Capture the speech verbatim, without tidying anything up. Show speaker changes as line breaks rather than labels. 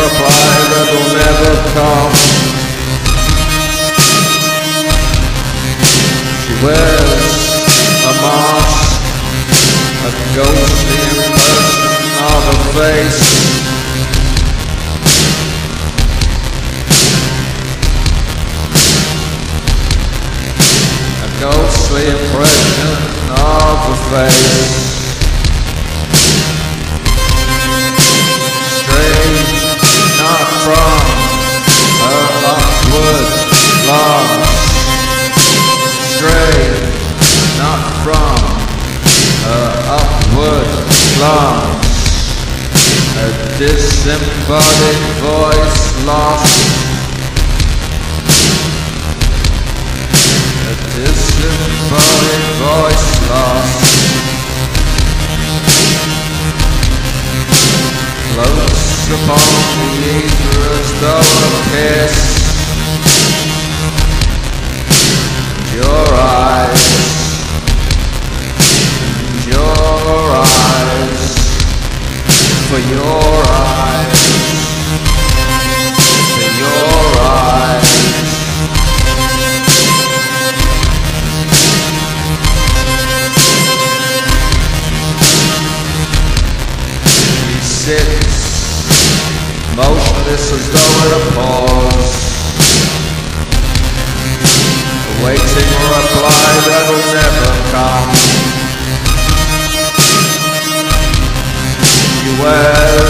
reply that will never come. She wears a mask, a ghostly impression of a face. A ghostly impression of a face. Straight, not from her upward lungs. Straight, not from her upward lungs. A disembodied voice lost. A disembodied voice lost. Floats upon the ether as though a kiss. Your eyes, your eyes, for your eyes, for your eyes. He sits motionless as though at a pause, waiting for a reply that will never come. She wears